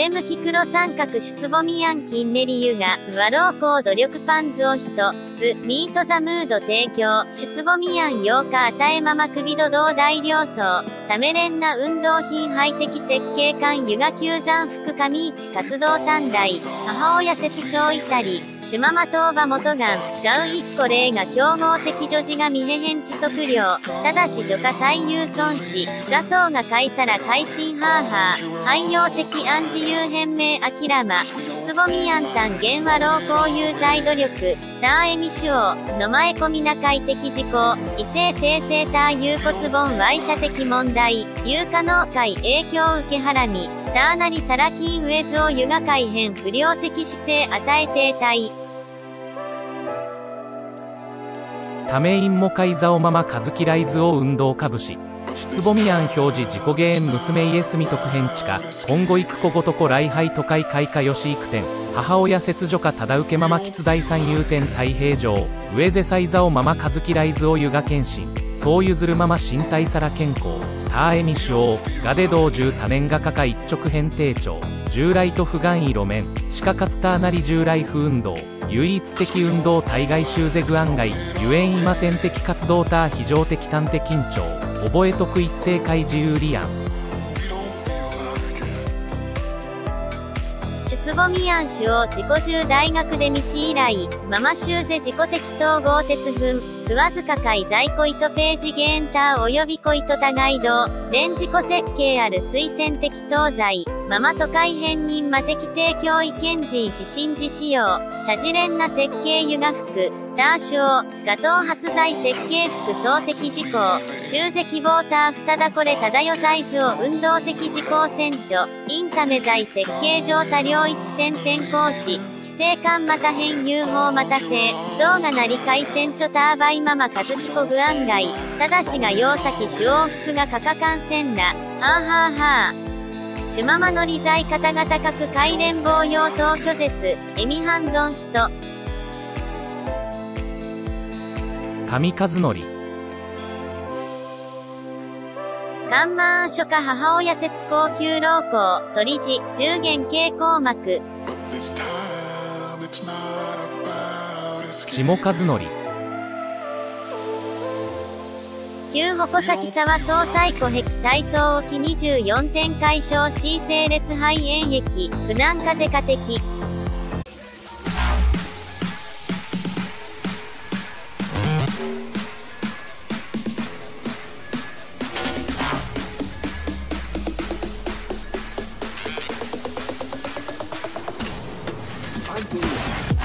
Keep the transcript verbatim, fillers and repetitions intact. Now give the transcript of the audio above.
上向き黒三角出ボミアンキンネリユが、和老公努力パンズをひとつ、ミートザムード提供、出ボミアンようか与えママ首土道大量層、ためれんな運動品ハイテキ設計館湯が急山福上市活動短大、母親摂生いたり、シュママトーバ元ガン、ガウ一個例が競合的女児が未へ変知測量、ただし除下最優損死、画像が買いさら改心ハーハー、汎用的暗自由変名あきらま、出ボミアンタン現和老公有罪努力、ターエミシュオ、の前込みな快適事項、異性低セーター有骨盆ワ社的問題、有可能会影響受け払み、ターナリサラキンウェズを湯が改変不良的姿勢与え停滞。 ためインモカイザオママカズキライズオ運動株式。出ボミアン表示自己ゲーン娘イエスミ特編地下今後行くこごとこ礼拝都会開花吉育店母親切除か忠受けママ吉第三有店太平城上瀬サイザオママカズキライズオ湯が検診そうゆずるママ身体さら健康ターエミシュオーガデ道中多年がかか一直変定調従来と不願意路面地下かつターナリ従来不運動唯一的運動対外修ゼグ案外ゆえん今天的活動ター非常的端的緊張覚え得一定会自由リアン出ボミアン主を自己中大学で道以来ママ修ゼ自己的統合鉄粉不わずか会在庫糸ページゲーンター及び小糸互い道連自己設計ある推薦的東西ママ都会変人魔的提供意見人指針自使用社自連な設計湯が服ターショーガトー発材設計服総的事項修ゼ希望ターふただこれただよサイズを運動的事項選著インタメ材設計上多量一点点講師規制感また変融法また性動画なり回線著ターバイママ和彦具案外ただしが用先主往復がかかかんせんなはーはーはーシュママの利罪方々各海連棒用等拒絶エミハンゾン人上和則カンマーン書家母親節高級老公鳥地中元蛍光幕下和則旧鉾崎沢総裁湖壁体操沖にじゅうよんてん解消 C 整列肺炎液不難風化的 I believe